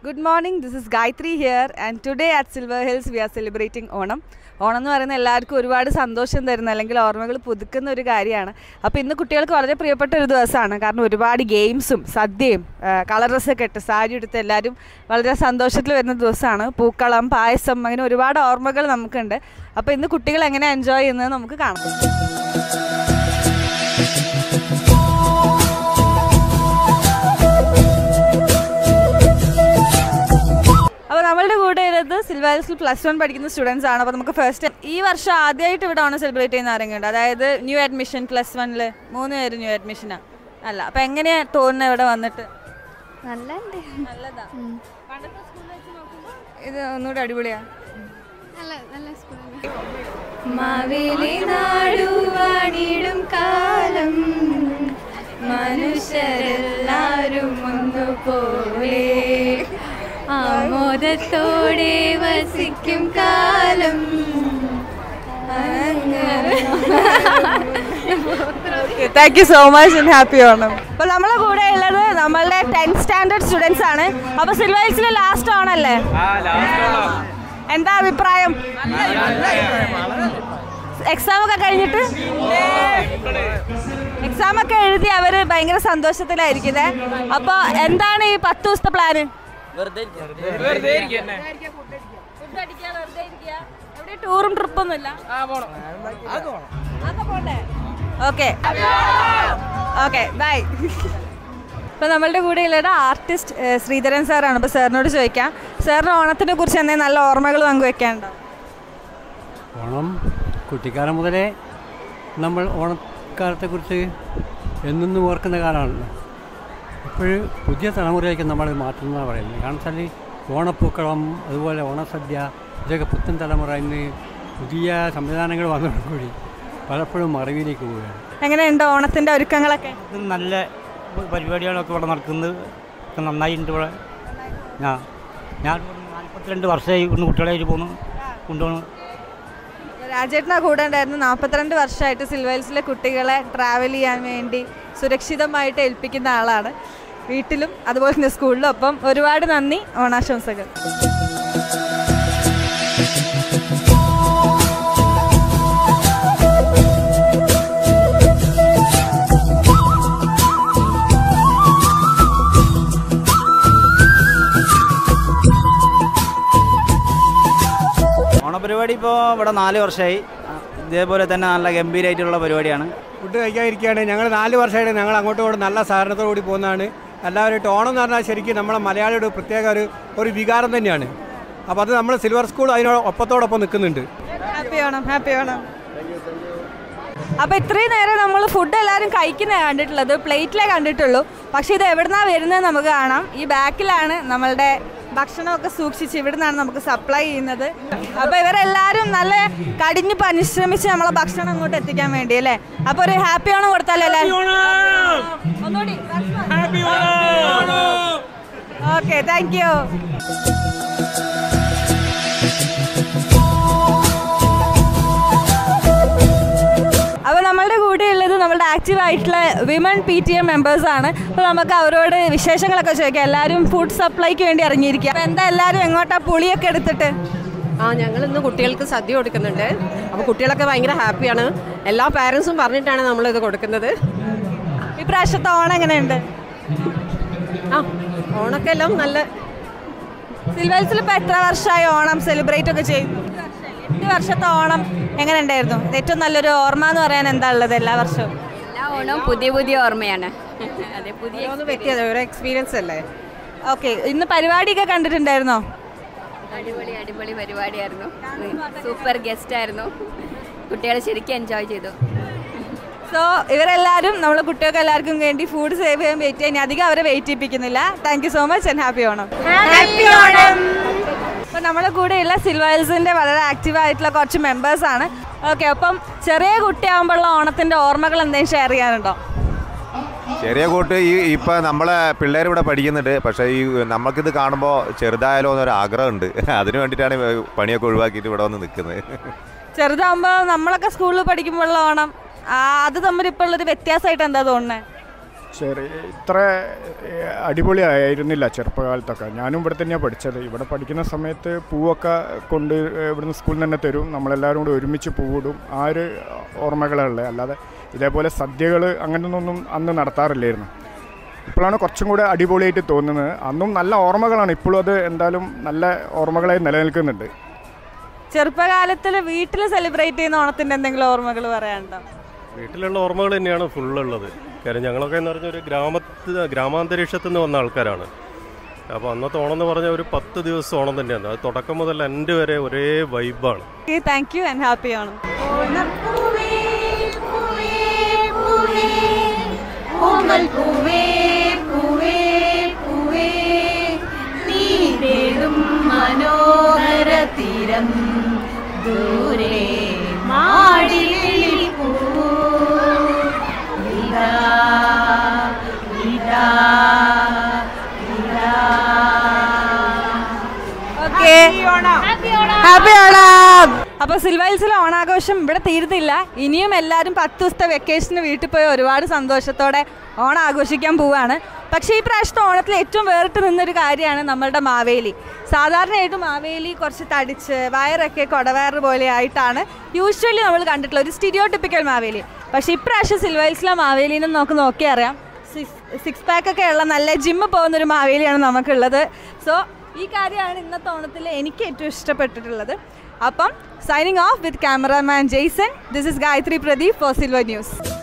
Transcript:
Good morning, this is Gayatri here and today at Silver Hills we are celebrating Onam. Onam എന്ന് പറയുന്നത് എല്ലാവർക്കും ഒരുപാട് സന്തോഷം തരുന്ന അല്ലെങ്കിൽ ഓർമ്മകൾ പുതുക്കുന്ന ഒരു കാര്യമാണ്. അപ്പോൾ ഇന്ന് കുട്ടികൾക്ക് വളരെ പ്രിയപ്പെട്ട ഒരു ദിവസമാണ്. കാരണം ഒരുപാട് ഗെയിംസും സദ്യയും കളർ ഡ്രസ്സൊക്കെ ഇട്ട് സാരി എടുത്ത് എല്ലാവരും വളരെ സന്തോഷത്തിൽ വരുന്ന ദിവസമാണ്. പൂക്കളം, പായസം, അങ്ങനെ ഒരുപാട് ഓർമ്മകൾ നമുക്കുണ്ട്. അപ്പോൾ ഇന്ന് കുട്ടികൾ എങ്ങനെ എൻജോയ് ചെയ്യുന്നത് നമുക്ക് കാണാം. അപ്പോൾ നമ്മളുടെ കൂടെ ഉള്ളത് സിൽവർ ഹിൽസിൽ +1 പഠിക്കുന്ന സ്റ്റുഡൻസ് ആണ്. അപ്പോൾ നമുക്ക് ഫസ്റ്റ് ഈ വർഷം ആദ്യമായിട്ട് ഇവിടെ ഓണം സെലിബ്രേറ്റ് ചെയ്യുന്ന ആരെങ്കിലും ഉണ്ട്? അതായത് ന്യൂ അഡ്മിഷൻ +1 3 പേര് ന്യൂ അഡ്മിഷനാണ് അല്ല. അപ്പോൾ എങ്ങനെയാണ് തോന്നുന്നത് ഇവിടെ വന്നിട്ട്? നല്ലതാ. ഇത് ഒന്നുകൂടെ അടിപൊളിയാണ്. മാവേലി നാടുവാണിടും കാലം മനുഷ്യരെല്ലാരും ഒന്നുപോലെ ആമോദത്തോടെ വസിക്കും കാലം. Thank you so much and happy Onam. അപ്പോൾ നമ്മളെ കൂടെ ഉള്ളത് നമ്മളുടെ 10th സ്റ്റാൻഡേർഡ് സ്റ്റുഡൻസ് ആണ്. അപ്പോൾ സിൽവർ ഹിൽസിലെ ലാസ്റ്റ് ഓണല്ലേ, എന്താ അഭിപ്രായം? എക്സാം ഒക്കെ കഴിഞ്ഞിട്ട് എക്സാം ഒക്കെ എഴുതി അവർ ഭയങ്കര സന്തോഷത്തിലായിരിക്കുന്നത്. അപ്പോൾ എന്താണ് ഈ 10 ദിവസത്തെ പ്ലാന്? ടൂറും ട്രിപ്പൊന്നുമില്ല. Okay okay bye. ഇപ്പോൾ നമ്മളുടെ കൂടെ ഉള്ളത് ആർട്ടിസ്റ്റ് ശ്രീധരൻ സാറാണ്. അപ്പോൾ സാറിനോട് ചോദിക്കാം, സാറിന് ഓണത്തിനെ കുറിച്ച് എന്തെങ്കിലും നല്ല ഓർമ്മകൾ പങ്കുവെക്കാനുണ്ടോ? ഓണം കുട്ടിക്കാലം മുതലേ നമ്മൾ ഓണക്കാലത്തെക്കുറിച്ച് എന്നും ഓർക്കുന്ന കാലമാണല്ലോ. ഇപ്പോൾ പുതിയ തലമുറയിലേക്ക് നമ്മൾ മാറ്റുന്നതാണ് പറയുന്നത്. കാരണം വെച്ചാൽ ഓണപ്പൂക്കളം, അതുപോലെ ഓണസദ്യ, ഇതൊക്കെ പുത്തൻ തലമുറ ഇന്ന് പുതിയ സംവിധാനങ്ങൾ വന്നതോടുകൂടി പലപ്പോഴും മറവിയിലേക്ക് പോവുകയാണ്. എങ്ങനെയുണ്ട് ഓണത്തിൻ്റെ ഒരുക്കങ്ങളൊക്കെ? നല്ല പരിപാടികളൊക്കെ ഇവിടെ നടക്കുന്നത് നന്നായിട്ടുണ്ട്. ഇവിടെ ഞാൻ 42 വർഷമായി ഇവിടുന്ന് കുട്ടികളായിട്ട് കൊണ്ടുപോകുന്നു. രാജേട്ടനാ കൂടെ ഉണ്ടായിരുന്നു. 42 വർഷമായിട്ട് സിൽവർ ഹിൽസിലെ കുട്ടികളെ ട്രാവൽ ചെയ്യാൻ വേണ്ടി സുരക്ഷിതമായിട്ട് ഏൽപ്പിക്കുന്ന ആളാണ്, വീട്ടിലും അതുപോലെ തന്നെ സ്കൂളിലും. അപ്പം ഒരുപാട് നന്ദി, ഓണാശംസകൾ. ഓണപരിപാടി ഇപ്പോൾ ഇവിടെ 4 വർഷമായി. ഇതേപോലെ തന്നെ നല്ല ഗംഭീരമായിട്ടുള്ള പരിപാടിയാണ്. ഫുഡ് കഴിക്കാതിരിക്കുകയാണ്. ഞങ്ങൾ 4 വർഷമായിട്ട് ഞങ്ങൾ അങ്ങോട്ടും ഇങ്ങോട്ടും നല്ല സഹകരണത്തോടു കൂടി പോകുന്നതാണ്. എല്ലാവരും ഓണം എന്ന് പറഞ്ഞാൽ ശരിക്കും നമ്മളെ മലയാളിയുടെ പ്രത്യേക ഒരു വികാരം തന്നെയാണ്. അപ്പോൾ അത് നമ്മൾ സിൽവർ സ്കൂൾ ഒപ്പത്തോടൊപ്പം നിൽക്കുന്നുണ്ട്. Happy Onam, happy Onam. അപ്പോൾ ഇത്രയും നേരം നമ്മൾ ഫുഡ് എല്ലാവരും കഴിക്കുന്നത് കണ്ടിട്ടുള്ളത്, പ്ലേറ്റിലേ കണ്ടിട്ടുള്ളൂ. പക്ഷേ ഇത് എവിടുന്നാണ് വരുന്നത് നമുക്ക് കാണാം. ഈ ബാക്കിലാണ് നമ്മളുടെ ഭക്ഷണമൊക്കെ സൂക്ഷിച്ച് ഇവിടുന്നാണ് നമുക്ക് സപ്ലൈ ചെയ്യുന്നത്. അപ്പോൾ ഇവരെല്ലാവരും നല്ല കടിഞ്ഞ് പരിശ്രമിച്ച് നമ്മളെ ഭക്ഷണം അങ്ങോട്ട് എത്തിക്കാൻ വേണ്ടി അല്ലേ. അപ്പോൾ ഒരു ഹാപ്പി ഓണം കൊടുത്താലോ അല്ലേ? Okay, thank you. അപ്പോൾ നമ്മളുടെ കൂടെ ഉള്ളത് നമ്മളുടെ ആക്റ്റീവായിട്ടുള്ള വിമൻ PTA മെമ്പേഴ്സാണ്. അപ്പോൾ നമുക്ക് അവരോട് വിശേഷങ്ങളൊക്കെ ചോദിക്കാം. എല്ലാവരും ഫുഡ് സപ്ലൈക്ക് വേണ്ടി ഇറങ്ങിയിരിക്കുക. അപ്പോൾ എന്താ എല്ലാവരും എങ്ങോട്ടാണ് പുളിയൊക്കെ എടുത്തിട്ട്? ഞങ്ങളിന്ന് കുട്ടികൾക്ക് സദ്യ കൊടുക്കുന്നുണ്ട്. അപ്പോൾ കുട്ടികളൊക്കെ ഭയങ്കര ഹാപ്പിയാണ്. എല്ലാ പാരൻസും പറഞ്ഞിട്ടാണ് നമ്മളിത് കൊടുക്കുന്നത്. ഇപ്രാവശ്യത്തെ ഓണം എങ്ങനെയുണ്ട്? ഓണൊക്കെ എല്ലാം നല്ല. സിൽവർ ഹിൽസിൽ ഇപ്പോൾ എത്ര വർഷമായി ഓണം സെലിബ്രേറ്റ് ഒക്കെ ചെയ്തു? 8 വർഷത്തെ ഓണം എങ്ങനെ ഉണ്ടായിരുന്നു? ഏറ്റവും നല്ലൊരു ഓർമ്മ എന്ന് പറയാൻ എന്താ ഉള്ളത്? എല്ലാ വർഷവും എല്ലാ ഓണവും പുതിയ ഓർമ്മയാണ്. അതെ, പുതിയ ഒരു എക്സ്പീരിയൻസ് അല്ലേ. ഓക്കെ, ഇന്ന് പരിപാടിയൊക്കെ കണ്ടിട്ടുണ്ടായിരുന്നോ? അടിപൊളി പരിപാടിയായിരുന്നു. സൂപ്പർ ഗസ്റ്റ് ആയിരുന്നു. കുട്ടികൾ ശരിക്കും എൻജോയ് ചെയ്തു. സോ ഇവരെല്ലാവരും നമ്മളെ കുട്ടികൾക്ക് എല്ലാവർക്കും വേണ്ടി ഫുഡ് സേവ് ചെയ്യാൻ വെയിറ്റ് ചെയ്യാൻ അധികം അവരെ വെയിറ്റ് ചെയ്യിപ്പിക്കുന്നില്ല. Thank you so much and happy Onam. അപ്പോൾ നമ്മുടെ കൂടെയുള്ള സിൽവർ ഹിൽസിൻ്റെ വളരെ ആക്റ്റീവായിട്ടുള്ള കുറച്ച് മെമ്പേഴ്സാണ്. ഓക്കെ, അപ്പം ചെറിയ കുട്ടിയാകുമ്പോഴുള്ള ഓണത്തിൻ്റെ ഓർമ്മകൾ എന്തെങ്കിലും ഷെയർ ചെയ്യാനുണ്ടോ? ചെറിയ കൂട്ട് ഇപ്പം നമ്മളെ പിള്ളേർ ഇവിടെ പഠിക്കുന്നുണ്ട്. പക്ഷേ നമുക്കിത് കാണുമ്പോൾ ചെറുതായാലോ എന്നൊരു ആഗ്രഹമുണ്ട്. അതിന് വേണ്ടിയിട്ടാണ് പണിയൊക്കെ ഒഴിവാക്കിയിട്ട് ഇവിടെ വന്ന് നിൽക്കുന്നത്. ചെറുതാകുമ്പോൾ നമ്മളൊക്കെ സ്കൂളിൽ പഠിക്കുമ്പോഴുള്ള ഓണം അത് തമ്മിൽ ഇപ്പോൾ ഉള്ളൊരു വ്യത്യാസമായിട്ട് എന്താ തോന്നുന്നത്? ഇത്ര അടിപൊളിയായിരുന്നില്ല ചെറുപ്പകാലത്തൊക്കെ. ഞാനും ഇവിടെ തന്നെയാണ് പഠിച്ചത്. ഇവിടെ പഠിക്കുന്ന സമയത്ത് പൂവൊക്കെ കൊണ്ട് ഇവിടുന്ന് സ്കൂളിൽ നിന്ന് തന്നെ തരും. നമ്മളെല്ലാവരും കൂടി ഒരുമിച്ച് പൂവിടും. ആ ഒരു ഓർമ്മകളുള്ളത്. അല്ലാതെ ഇതേപോലെ സദ്യകൾ അങ്ങനെയൊന്നും അന്ന് നടത്താറില്ലായിരുന്നു. ഇപ്പോഴാണ് കുറച്ചും കൂടെ അടിപൊളിയായിട്ട് തോന്നുന്നത്. അന്നും നല്ല ഓർമ്മകളാണ്. ഇപ്പോഴും അത് എന്തായാലും നല്ല ഓർമ്മകളായി നിലനിൽക്കുന്നുണ്ട്. ചെറുപ്പകാലത്തിൽ വീട്ടിൽ സെലിബ്രേറ്റ് ചെയ്യുന്ന ഓണത്തിൻ്റെ എന്തെങ്കിലും ഓർമ്മകൾ പറയാനുണ്ടോ? വീട്ടിലുള്ള ഓർമ്മകൾ തന്നെയാണ് ഫുള്ളുള്ളത്. കാര്യം ഞങ്ങളൊക്കെ എന്ന് പറഞ്ഞാൽ ഒരു ഗ്രാമാന്തരീക്ഷത്തിൽ നിന്ന് വന്ന ആൾക്കാരാണ്. അപ്പോൾ അന്നത്തെ ഓണം എന്ന് പറഞ്ഞാൽ ഒരു 10 ദിവസം ഓണം തന്നെയാണ്. അത് തുടക്കം മുതൽ എൻ്റെ വരെ ഒരേ വൈബാണ്. Thank you and happy Onam. മനോഹര തീരം ദൂരെ മാടിലിപ്പൂ ഇതാ ഇതാ ഇതാ. Okay, happy Onam. അപ്പോൾ സിൽവർ ഹിൽസിലെ ഓണാഘോഷം ഇവിടെ തീരുന്നില്ല. ഇനിയും എല്ലാവരും 10 ദിവസത്തെ വെക്കേഷന് വീട്ടിൽ പോയി ഒരുപാട് സന്തോഷത്തോടെ ഓണം ആഘോഷിക്കാൻ പോവുകയാണ്. പക്ഷേ ഈ പ്രാവശ്യത്തെ ഓണത്തിൽ ഏറ്റവും വേറിട്ട് നിന്നൊരു കാര്യമാണ് നമ്മളുടെ മാവേലി. സാധാരണയായിട്ട് മാവേലി കുറച്ച് തടിച്ച് വയറൊക്കെ കൊടവയറ് പോലെ ആയിട്ടാണ് യൂഷ്വലി നമ്മൾ കണ്ടിട്ടുള്ള ഒരു സ്റ്റീരിയോ ടിപ്പിക്കൽ മാവേലി. പക്ഷേ ഇപ്രാവശ്യം സിൽവർ ഹിൽസിലെ മാവേലിനെ നമുക്ക് നോക്കിയാൽ അറിയാം, 6 പാക്കൊക്കെ ഉള്ള നല്ല ജിമ്മ് പോകുന്നൊരു മാവേലിയാണ് നമുക്കുള്ളത്. സോ ഈ കാര്യമാണ് ഇന്നത്തെ ഓണത്തിൽ എനിക്ക് ഏറ്റവും ഇഷ്ടപ്പെട്ടിട്ടുള്ളത്. അപ്പം signing off with cameraman Jason. This is Gayathri Pradeep for silver news.